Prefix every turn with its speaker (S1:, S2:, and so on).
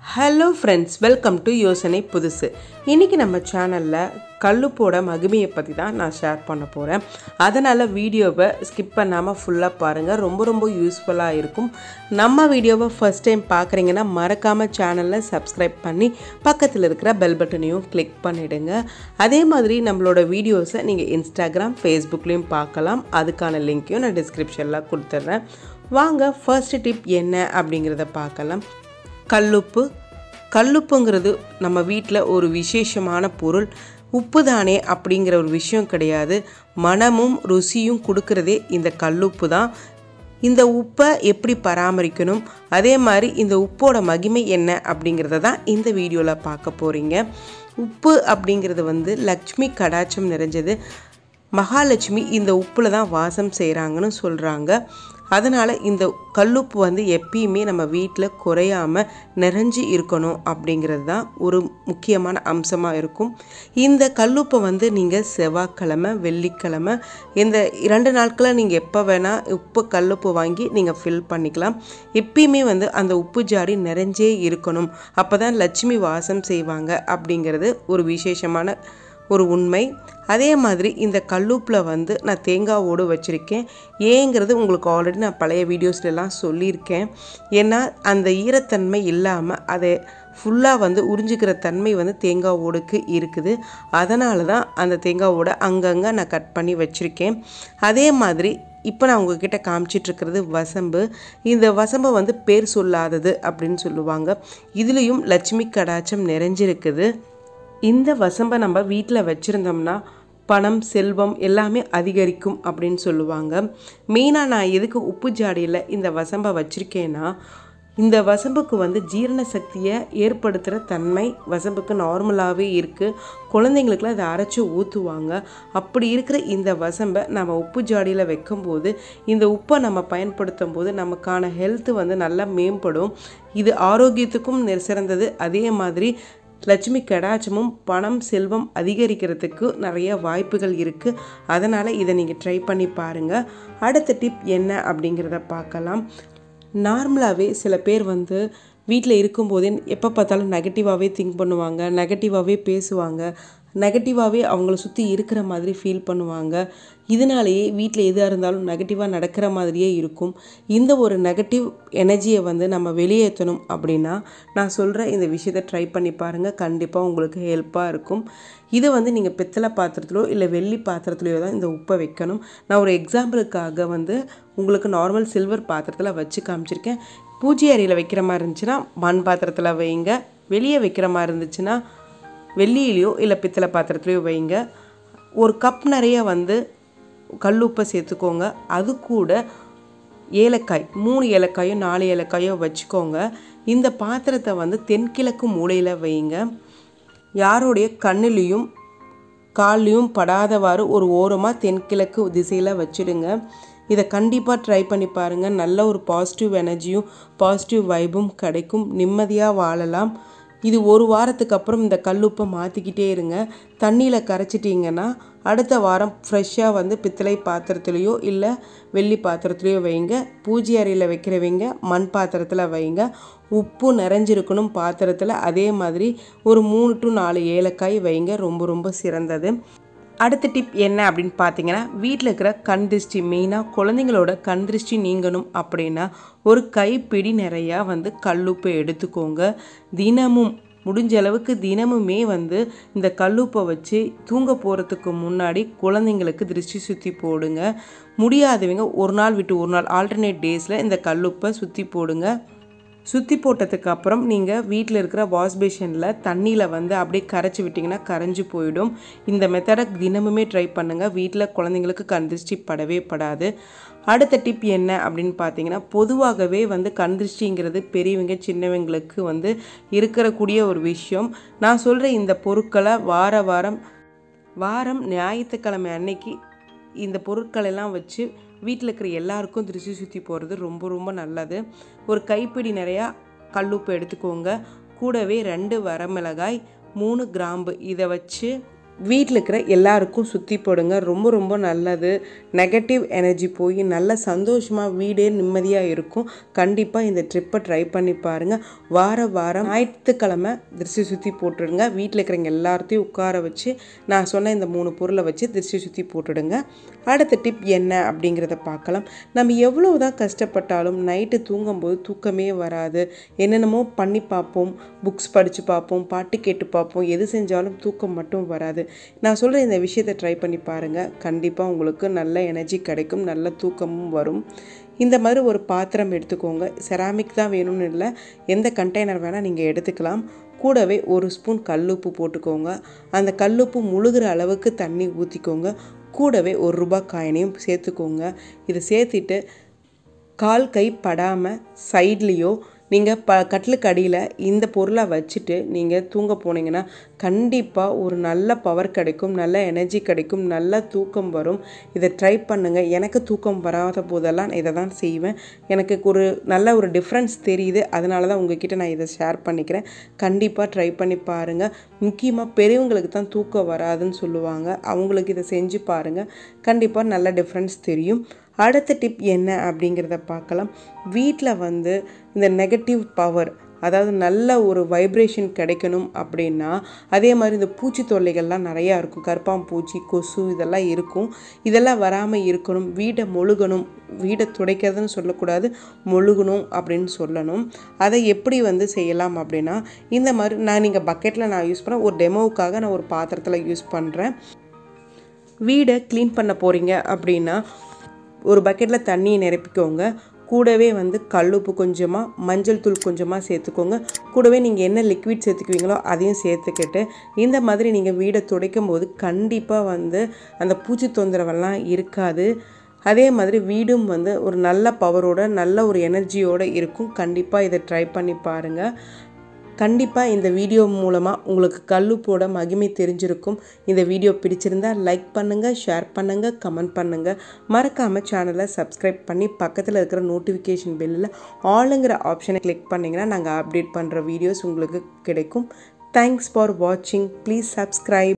S1: Hello friends, welcome to யோசனை புதுசு. இன்றைக்கி நம்ம சேனலில் கல்லுப்போட மகிமையை பற்றி தான் நான் ஷேர் பண்ண போகிறேன். அதனால் வீடியோவை ஸ்கிப் பண்ணாமல் ஃபுல்லாக பாருங்கள். ரொம்ப யூஸ்ஃபுல்லாக இருக்கும். நம்ம வீடியோவை ஃபஸ்ட் டைம் பார்க்குறீங்கன்னா மறக்காமல் சேனலில் சப்ஸ்கிரைப் பண்ணி பக்கத்தில் இருக்கிற பெல் பட்டனையும் கிளிக் பண்ணிவிடுங்க. அதே மாதிரி நம்மளோட வீடியோஸை நீங்கள் இன்ஸ்டாகிராம், ஃபேஸ்புக்லேயும் பார்க்கலாம். அதுக்கான லிங்க்கையும் நான் டிஸ்கிரிப்ஷனில் கொடுத்துட்றேன். வாங்க ஃபர்ஸ்ட் டிப் என்ன அப்படிங்கிறத பார்க்கலாம். கல்லுப்புங்கிறது நம்ம வீட்டில் ஒரு விசேஷமான பொருள். உப்பு தானே அப்படிங்கிற ஒரு விஷயம் கிடையாது. மனமும் ருசியும் கொடுக்கறதே இந்த கல்லுப்பு தான். இந்த உப்பை எப்படி பராமரிக்கணும், அதே மாதிரி இந்த உப்போட மகிமை என்ன அப்படிங்கிறத தான் இந்த வீடியோவில் பார்க்க போகிறீங்க. உப்பு அப்படிங்கிறது லக்ஷ்மி கடாட்சம் நிறைஞ்சது. மகாலட்சுமி இந்த உப்பில் தான் வாசம் செய்கிறாங்கன்னு சொல்கிறாங்க. அதனால் இந்த கல்லுப்பு எப்பயுமே நம்ம வீட்டில் குறையாமல் நிறைஞ்சி இருக்கணும் அப்படிங்கிறது தான் ஒரு முக்கியமான அம்சமாக இருக்கும். இந்த கல்லுப்பை நீங்கள் செவ்வாய்க்கிழமை, வெள்ளிக்கிழமை இந்த 2 நாட்களில் நீங்கள் எப்போ வேணால் கல்லுப்பு வாங்கி நீங்கள் ஃபில் பண்ணிக்கலாம். எப்பயுமே அந்த உப்பு ஜாடி நிறைஞ்சே இருக்கணும். அப்போ தான் லட்சுமி வாசம் செய்வாங்க அப்படிங்கிறது ஒரு விசேஷமான ஒரு உண்மை. அதே மாதிரி இந்த கல்லுப்பில் நான் தேங்காவோடு வச்சுருக்கேன். ஏங்கிறது உங்களுக்கு ஆல்ரெடி நான் பழைய வீடியோஸ்லாம் சொல்லியிருக்கேன். ஏன்னா அந்த ஈரத்தன்மை இல்லாமல் அதை ஃபுல்லாக உறிஞ்சிக்கிற தன்மை தேங்காவோடுக்கு இருக்குது. அதனால தான் அந்த தேங்காவோட அங்கங்கே நான் கட் பண்ணி வச்சுருக்கேன். அதே மாதிரி இப்போ நான் உங்ககிட்ட காமிச்சிட்ருக்கிறது வசம்பு. இந்த வசம்பை பேர் சொல்லாதது அப்படின்னு சொல்லுவாங்க. இதுலேயும் லட்சுமி கடாட்சம் நிறைஞ்சிருக்குது. இந்த வசம்பை நம்ம வீட்டில் வச்சுருந்தோம்னா பணம், செல்வம் எல்லாமே அதிகரிக்கும் அப்படின்னு சொல்லுவாங்க. மெயினாக நான் எதுக்கு உப்பு ஜாடியில் இந்த வசம்பை வச்சுருக்கேன்னா, இந்த வசம்புக்கு ஜீரண சக்தியை ஏற்படுத்துகிற தன்மை வசம்புக்கு நார்மலாகவே இருக்குது. குழந்தைங்களுக்குலாம் அதை அரைச்சி ஊற்றுவாங்க. அப்படி இருக்கிற இந்த வசம்பை நம்ம உப்பு ஜாடியில் வைக்கும்போது, இந்த உப்பை நம்ம பயன்படுத்தும் போது நமக்கான ஹெல்த்து நல்லா மேம்படும். இது ஆரோக்கியத்துக்கும் சிறந்தது. அதே மாதிரி லட்சுமி கடாட்சமும் பணம், செல்வம் அதிகரிக்கிறதுக்கு நிறைய வாய்ப்புகள் இருக்குது. அதனால் இதை நீங்கள் ட்ரை பண்ணி பாருங்கள். அடுத்த டிப் என்ன அப்படிங்கிறத பார்க்கலாம். நார்மலாகவே சில பேர் வீட்டில் இருக்கும்போதே எப்போ பார்த்தாலும் நெகட்டிவாகவே திங்க் பண்ணுவாங்க, நெகட்டிவாகவே பேசுவாங்க, நெகட்டிவாகவே அவங்கள சுற்றி இருக்கிற மாதிரி ஃபீல் பண்ணுவாங்க. இதனாலேயே வீட்டில் எதாக இருந்தாலும் நெகட்டிவாக நடக்கிற மாதிரியே இருக்கும். இந்த ஒரு நெகட்டிவ் எனர்ஜியை நம்ம வெளியேற்றணும் அப்படின்னா நான் சொல்கிற இந்த விஷயத்தை ட்ரை பண்ணி பாருங்கள். கண்டிப்பாக உங்களுக்கு ஹெல்ப்பாக இருக்கும். இதை நீங்கள் பித்தளை பாத்திரத்திலோ இல்லை வெள்ளி பாத்திரத்துலையோ தான் இந்த உப்பை வைக்கணும். நான் ஒரு எக்ஸாம்பிளுக்காக உங்களுக்கு நார்மல் சில்வர் பாத்திரத்தில் வச்சு காமிச்சிருக்கேன். பூஜை அறையில் வைக்கிற மாதிரி இருந்துச்சுன்னா மண் பாத்திரத்தில் வைங்க. வெளியே வைக்கிற மாதிரி இருந்துச்சுன்னா வெள்ளியிலையோ இல்லை பித்தளை பாத்திரத்துலையோ வைங்க. ஒரு கப் நிறைய கல்லுப்பை சேர்த்துக்கோங்க. அது கூட ஏலக்காய் 3 ஏலக்காயோ 4 ஏலக்காயோ வச்சுக்கோங்க. இந்த பாத்திரத்தை தென்கிழக்கு மூலையில் வைங்க. யாருடைய கண்ணுலேயும் கால்லையும் படாதவாறு ஒரு ஓரமாக தென்கிழக்கு திசையில் வச்சுடுங்க. இதை கண்டிப்பாக ட்ரை பண்ணி பாருங்கள். நல்ல ஒரு பாசிட்டிவ் எனர்ஜியும் பாசிட்டிவ் வைபும் கிடைக்கும். நிம்மதியாக வாழலாம். இது 1 வாரத்துக்கு அப்புறம் இந்த கல்லுப்பை மாற்றிக்கிட்டே இருங்க. தண்ணியில் கரைச்சிட்டிங்கன்னா அடுத்த வாரம் ஃப்ரெஷ்ஷாக பித்தளை பாத்திரத்துலேயோ இல்லை வெள்ளி பாத்திரத்துலேயோ வைங்க. பூஜை அறையில் வைக்கிறவங்க மண் பாத்திரத்தில் வைங்க. உப்பு நிறைஞ்சிருக்கணும் பாத்திரத்தில். அதே மாதிரி ஒரு 3 to 4 ஏலக்காய் வைங்க. ரொம்ப சிறந்தது. அடுத்த டிப் என்ன அப்படின்னு பார்த்தீங்கன்னா, வீட்டில் இருக்கிற கண் திருஷ்டி, மெயினாக குழந்தைங்களோட கண் திருஷ்டி நீங்கணும் அப்படின்னா ஒரு கைப்பிடி நிறையா கல்லுப்பை எடுத்துக்கோங்க. தினமும் முடிஞ்ச அளவுக்கு தினமுமே இந்த கல்லுப்பை வச்சு தூங்க போகிறதுக்கு முன்னாடி குழந்தைங்களுக்கு திருஷ்டி சுற்றி போடுங்க. முடியாதவங்க ஒரு நாள் விட்டு ஒரு நாள் ஆல்டர்னேட் டேஸில் இந்த கல்லுப்பை சுற்றி போடுங்க. சுற்றி போட்டதுக்கு அப்புறம் நீங்கள் வீட்டில் இருக்கிற வாஷ் பேஷனில் தண்ணியில் அப்படியே கரைச்சி விட்டிங்கன்னா கரைஞ்சி போயிடும். இந்த மெத்தடை தினமுமே ட்ரை பண்ணுங்கள். வீட்டில் குழந்தைங்களுக்கு கண் திருஷ்டி படவே படாது. அடுத்த டிப் என்ன அப்படின்னு பார்த்தீங்கன்னா, பொதுவாகவே கண் திருஷ்டிங்கிறது பெரியவங்க சின்னவங்களுக்கு இருக்கக்கூடிய ஒரு விஷயம். நான் சொல்கிற இந்த பொருட்களை வாரம் ஞாயிற்றுக்கிழமை அன்னைக்கு இந்த பொருட்களெல்லாம் வச்சு வீட்டில் இருக்கிற எல்லாருக்கும் திருஷ்டி சுற்றி போகிறது ரொம்ப நல்லது. ஒரு கைப்பிடி நிறையா கல்லுப்பு எடுத்துக்கோங்க. கூடவே 2 வரமிளகாய், 3 கிராம்பு இதை வச்சு வீட்டில் இருக்கிற எல்லாருக்கும் சுற்றி போடுங்க. ரொம்ப ரொம்ப நல்லது. நெகட்டிவ் எனர்ஜி போய் நல்ல சந்தோஷமாக வீடே நிம்மதியாக இருக்கும். கண்டிப்பாக இந்த ட்ரிப்பை ட்ரை பண்ணி பாருங்கள். வாரம் ஞாயிற்றுக்கிழமை திருஷ்டி சுற்றி போட்டுடுங்க. வீட்டில் இருக்கிறவங்க எல்லாத்தையும் உட்கார வச்சு நான் சொன்ன இந்த 3 பொருளை வச்சு திருஷ்டி சுற்றி போட்டுடுங்க. அடுத்த டிப் என்ன அப்படிங்கிறத பார்க்கலாம். நம்ம எவ்வளோ தான் கஷ்டப்பட்டாலும் நைட்டு தூங்கும்போது தூக்கமே வராது. என்னென்னமோ பண்ணி பார்ப்போம், புக்ஸ் படித்து பார்ப்போம், பாட்டு கேட்டு பார்ப்போம், எது செஞ்சாலும் தூக்கம் மட்டும் வராது. நான் சொல்கிற இந்த விஷயத்தை ட்ரை பண்ணி பாருங்கள். கண்டிப்பாக உங்களுக்கு நல்ல எனர்ஜி கிடைக்கும், நல்ல தூக்கமும் வரும். இந்த மாதிரி ஒரு பாத்திரம் எடுத்துக்கோங்க. செராமிக் தான் வேணும்னு இல்லை, எந்த கண்டெய்னர் வேணால் நீங்கள் எடுத்துக்கலாம். கூடவே 1 ஸ்பூன் கல்லுப்பு போட்டுக்கோங்க. அந்த கல்லுப்பு முழுகிற அளவுக்கு தண்ணி ஊற்றிக்கோங்க. கூடவே ₹1 காயினையும் சேர்த்துக்கோங்க. இதை சேர்த்துட்டு கால் கை படாமல் சைட்லேயோ நீங்கள் கட்டிலுக்கு அடியில் இந்த பொருளை வச்சுட்டு நீங்கள் தூங்க போனீங்கன்னா கண்டிப்பாக ஒரு நல்ல பவர் கிடைக்கும், நல்ல எனர்ஜி கிடைக்கும், நல்ல தூக்கம் வரும். இதை ட்ரை பண்ணுங்கள். எனக்கு தூக்கம் வராத போதெல்லாம் நான் இதை தான் செய்வேன். எனக்கு ஒரு நல்ல ஒரு டிஃப்ரென்ஸ் தெரியுது. அதனால தான் உங்ககிட்ட நான் இதை ஷேர் பண்ணிக்கிறேன். கண்டிப்பாக ட்ரை பண்ணி பாருங்கள். முக்கியமாக பெரியவங்களுக்கு தான் தூக்கம் வராதுன்னு சொல்லுவாங்க. அவங்களுக்கு இதை செஞ்சு பாருங்கள். கண்டிப்பாக நல்ல டிஃப்ரென்ஸ் தெரியும். அடுத்த டிப் என்ன அப்படிங்கிறத பார்க்கலாம். வீட்டில் இந்த நெகட்டிவ் பவர், அதாவது நல்ல ஒரு வைப்ரேஷன் கிடைக்கணும் அப்படின்னா, அதே மாதிரி இந்த பூச்சி தொல்லைகள்லாம் நிறையா இருக்கும். கருப்பாம்பூச்சி, கொசு இதெல்லாம் இருக்கும். இதெல்லாம் வராமல் இருக்கணும். வீடை மொழுகணும். வீடை துடைக்கிறதுன்னு சொல்லக்கூடாது, மொழுகணும் அப்படின்னு சொல்லணும். அதை எப்படி செய்யலாம் அப்படின்னா, இந்த மாதிரி நீங்கள் பக்கெட்டில் நான் யூஸ் பண்ண ஒரு டெமோவுக்காக நான் ஒரு பாத்திரத்தில் யூஸ் பண்ணுறேன். வீடை க்ளீன் பண்ண போகிறீங்க அப்படின்னா ஒரு பக்கெட்டில் தண்ணியை நிரப்பிக்கோங்க. கூடவே கல்லுப்பு கொஞ்சமாக, மஞ்சள் தூள் கொஞ்சமாக சேர்த்துக்கோங்க. கூடவே நீங்கள் என்ன லிக்விட் சேர்த்துக்குவீங்களோ அதையும் சேர்த்துக்கிட்டு இந்த மாதிரி நீங்கள் வீடை துடைக்கும் போது கண்டிப்பாக அந்த பூச்சி தொந்தரவெல்லாம் இருக்காது. அதே மாதிரி வீடும் ஒரு நல்ல பவரோட, நல்ல ஒரு எனர்ஜியோடு இருக்கும். கண்டிப்பாக இதை ட்ரை பண்ணி பாருங்கள். கண்டிப்பாக இந்த வீடியோ மூலமாக உங்களுக்கு கல்லுப்போட மகிமை தெரிஞ்சிருக்கும். இந்த வீடியோ பிடிச்சிருந்தால் லைக் பண்ணுங்கள், ஷேர் பண்ணுங்கள், கமெண்ட் பண்ணுங்கள். மறக்காமல் சேனலை சப்ஸ்கிரைப் பண்ணி பக்கத்தில் இருக்கிற நோட்டிஃபிகேஷன் பெல்லில் ஆளுங்கிற ஆப்ஷனை கிளிக் பண்ணிங்கன்னா நாங்கள் அப்டேட் பண்ணுற வீடியோஸ் உங்களுக்கு கிடைக்கும். தேங்க்ஸ் ஃபார் வாட்சிங். Please subscribe.